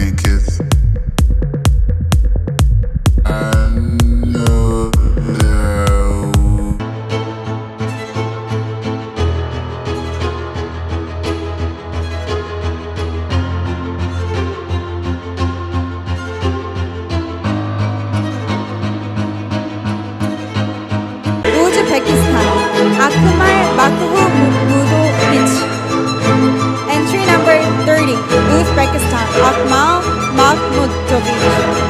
kiss. I know Uzbekistan, Akmal Mudo Beach. Entry number 30, Uzbekistan, Akmal Beach.